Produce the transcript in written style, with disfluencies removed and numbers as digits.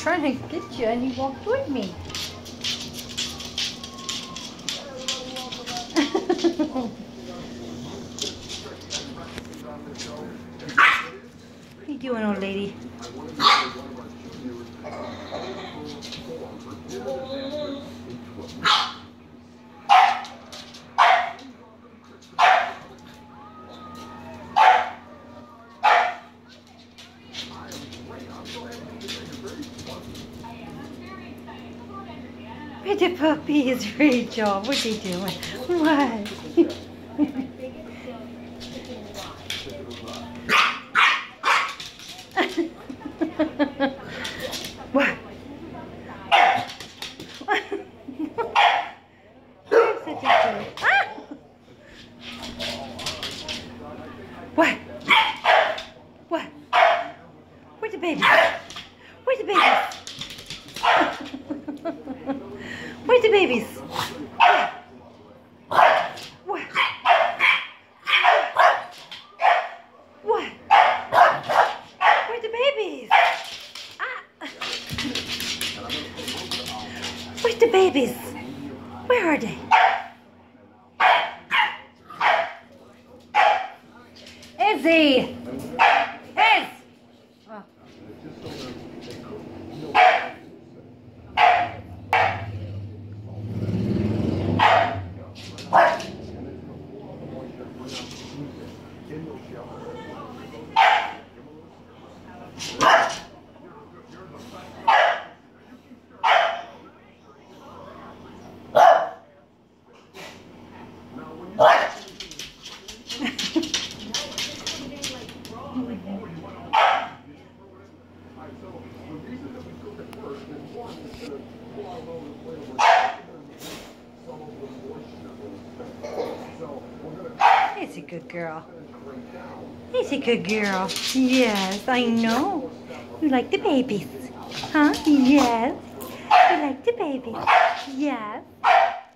trying to get you and you walked with me. What are you doing, old lady? Where the puppy is, Rachel? What are you doing? What? What? You're such a jerk. Ah! What? What? Where's the baby? Where's the baby? Where's the babies? What? What? Where's the babies? Ah. Where's the babies? Where are they? Izzy! Iz! Oh. He's a good girl. He's a good girl. Yes, I know. You like the babies. Huh? Yes. You like the babies. Yes.